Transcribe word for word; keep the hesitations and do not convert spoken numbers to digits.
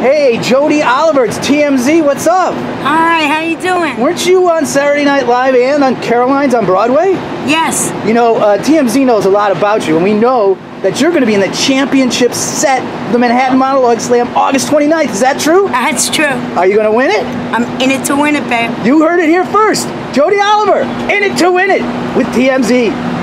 Hey, Jody Oliver, it's T M Z, what's up? Hi, how you doing? Weren't you on Saturday Night Live and on Caroline's on Broadway? Yes. You know, uh, T M Z knows a lot about you, and we know that you're going to be in the championship set, the Manhattan Monologue Slam, August twenty-ninth. Is that true? That's true. Are you going to win it? I'm in it to win it, babe. You heard it here first. Jody Oliver, in it to win it with T M Z.